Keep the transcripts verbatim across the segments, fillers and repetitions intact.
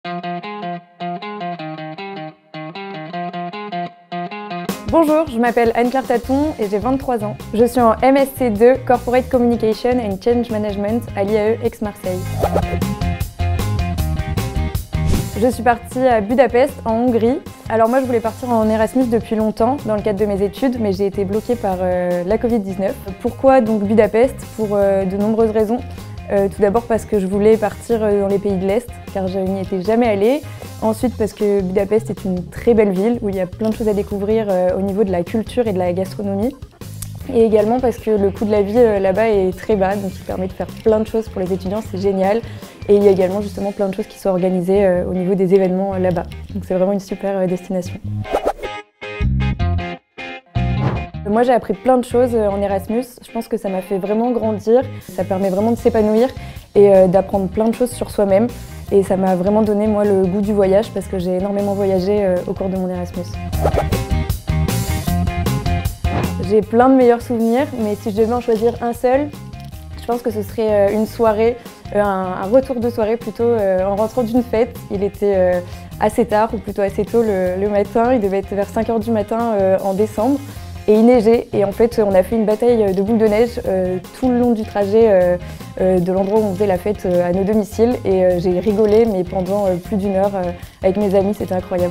Bonjour, je m'appelle Anne-Claire Taton et j'ai vingt-trois ans. Je suis en M S C deux Corporate Communication and Change Management à l'I A E Aix-Marseille. Je suis partie à Budapest, en Hongrie. Alors moi je voulais partir en Erasmus depuis longtemps dans le cadre de mes études, mais j'ai été bloquée par euh, la Covid dix-neuf. Pourquoi donc Budapest? Pour euh, de nombreuses raisons. Euh, tout d'abord parce que je voulais partir dans les pays de l'Est, car je n'y étais jamais allée. Ensuite parce que Budapest est une très belle ville où il y a plein de choses à découvrir euh, au niveau de la culture et de la gastronomie. Et également parce que le coût de la vie euh, là-bas est très bas, donc il permet de faire plein de choses pour les étudiants, c'est génial. Et il y a également justement plein de choses qui sont organisées euh, au niveau des événements euh, là-bas. Donc c'est vraiment une super euh, destination. Moi j'ai appris plein de choses en Erasmus, je pense que ça m'a fait vraiment grandir, ça permet vraiment de s'épanouir et euh, d'apprendre plein de choses sur soi-même. Et ça m'a vraiment donné moi le goût du voyage parce que j'ai énormément voyagé euh, au cours de mon Erasmus. J'ai plein de meilleurs souvenirs, mais si je devais en choisir un seul, je pense que ce serait une soirée, un, un retour de soirée plutôt en rentrant d'une fête. Il était assez tard, ou plutôt assez tôt le, le matin, il devait être vers cinq heures du matin en décembre. Et il neigeait, et en fait on a fait une bataille de boules de neige euh, tout le long du trajet euh, euh, de l'endroit où on faisait la fête euh, à nos domiciles. Et euh, j'ai rigolé, mais pendant euh, plus d'une heure euh, avec mes amis, c'était incroyable.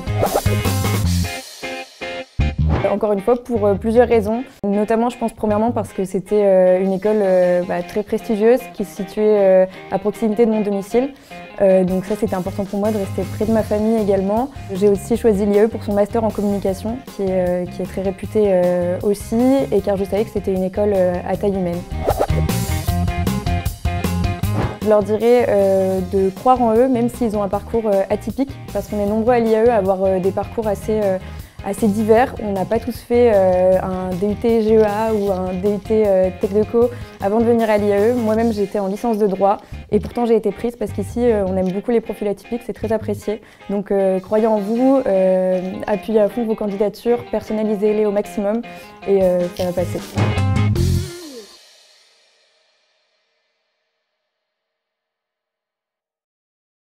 Encore une fois, pour euh, plusieurs raisons. Notamment, je pense premièrement parce que c'était euh, une école euh, bah, très prestigieuse qui se situait euh, à proximité de mon domicile. Euh, donc ça, c'était important pour moi de rester près de ma famille également. J'ai aussi choisi l'I A E pour son master en communication, qui est, euh, qui est très réputé euh, aussi, et car je savais que c'était une école euh, à taille humaine. Je leur dirais euh, de croire en eux, même s'ils ont un parcours euh, atypique, parce qu'on est nombreux à l'I A E à avoir euh, des parcours assez euh, assez divers. On n'a pas tous fait euh, un D U T G E A ou un D U T euh, Tech Deco avant de venir à l'I A E. Moi-même, j'étais en licence de droit et pourtant j'ai été prise parce qu'ici, euh, on aime beaucoup les profils atypiques, c'est très apprécié. Donc euh, croyez en vous, euh, appuyez à fond vos candidatures, personnalisez-les au maximum et euh, ça va passer.